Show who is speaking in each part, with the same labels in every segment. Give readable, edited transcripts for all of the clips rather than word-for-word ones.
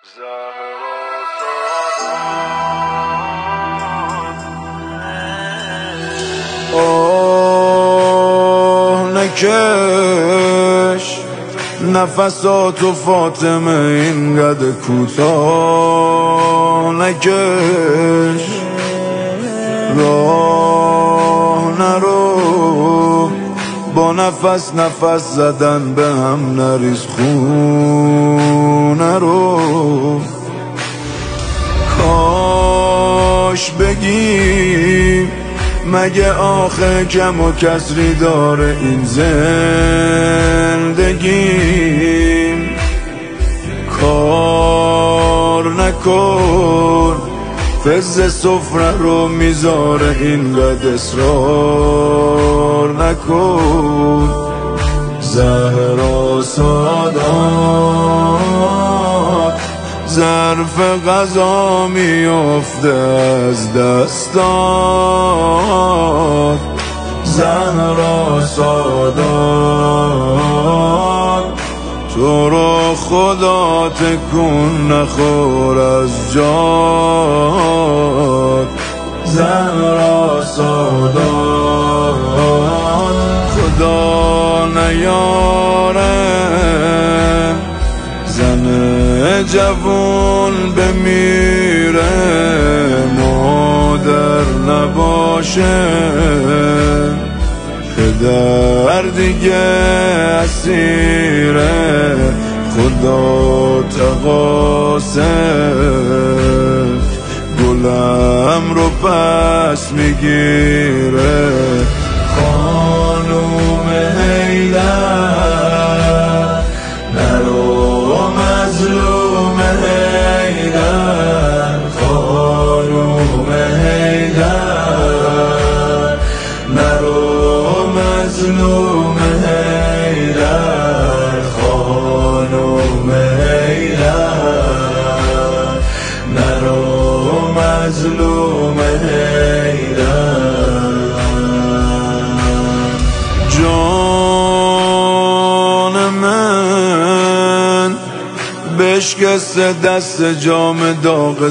Speaker 1: آه نکش نفساتو فاطمه، اینقدر کوتاه نکش، راه نرو با نفس زدن به هم نریز خون رو. کاش بگیم مگه آخه کم و کسری داره این زندگیم، کار نکن فز سفره رو میذاره اینقدر اصرار نکن. زهرا سادات ظرف غذا میفته از دستات، زهرا سادات تو رو خدا تکون نخور از جات، زهرا سادات خدا نیاره زن جوون بمیره مادر نباشه، پدر دیگه اسیره خدا تقاسه، گلم رو پس میگیره خانوم حیدر، نرو مظلوم حیدر، خانوم حیدر، نرو مظلوم حیدر، خانوم حیدر، نرو مظلوم حیدر. جان من بشکسته دست جام داغ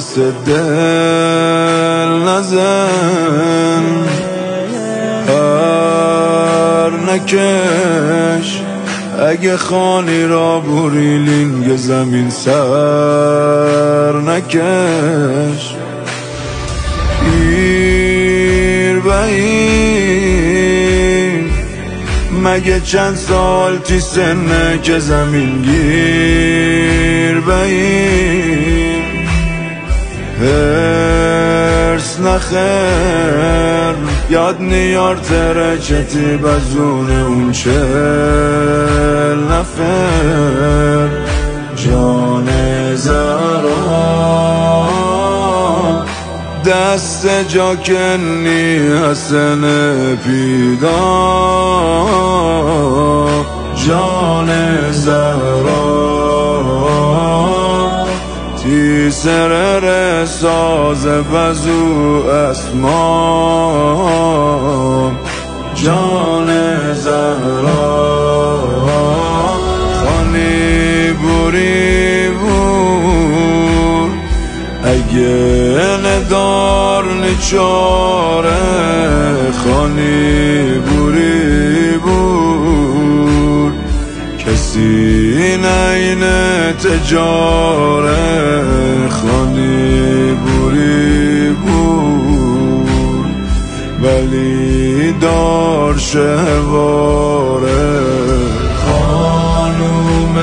Speaker 1: دل نزن، پر نکش اگه خانی را بوری لینگ زمین سر نکش. پیر بایی مگه چند سال تی سنه که زمین گیر بایی، هرس نخیر یاد نیار تره چتی بزونه اون چل نفر. جان زهرا دست جا کنی حسن پیدا، جان زهرا تی سرر ساز بزو اسما، جان زهرا خانی بوری بور اگه ندار نچاره، خانی بوری بور کسی نینه تجاره، خانی بوری بور ولی دار شهواره. خانوم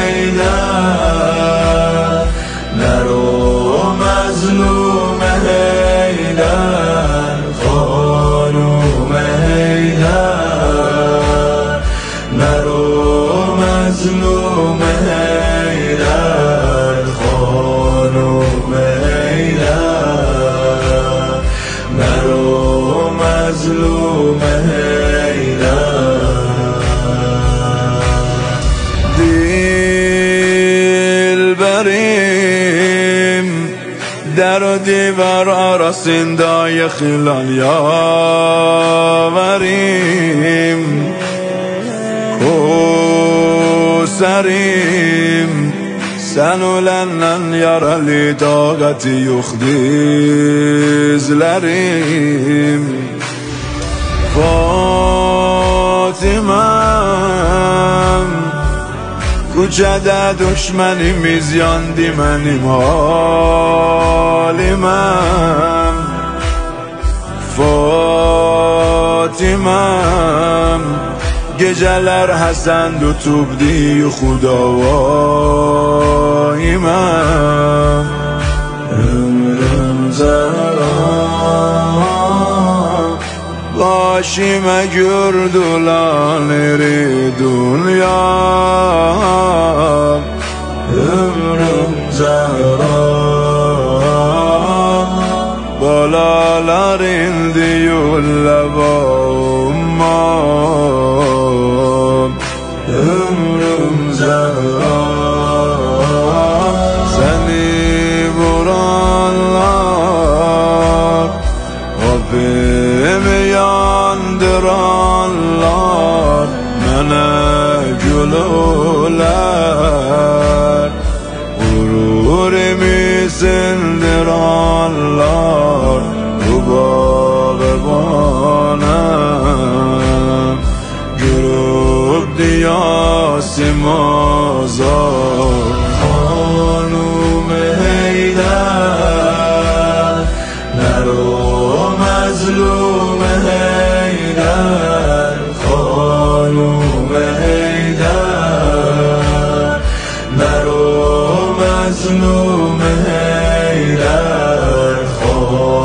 Speaker 1: حیدر نرو مظلوم حیدر، خانوم حیدر نرو مظلوم حیدر، خانوم حیدر نرو مظلوم حیدر. دل بریم در و دیوار آراسیندای خیلان یاوریم، کوسریم Sen ölenden yaralı taqati yoxdur izlerim Fatimem Ko'chada dushmanimiz yondi menim halimem Fatimem Geceler Hasan tutubdi Xudavayimem Ömrüm zaram Başime gürdülaneri dünya Ömrüm zaram Balalar indi yollaba ummam Ömrüm zaram Seni vuranlar Rabbimi yandıranlar Mene gülürler Gururimi sindiranlar Bu bağırbanem Gürüp diyasim azar Hanum-i Heydar Nero mazlum-i Heydar Hanum-i Heydar Nero mazlum-i Heydar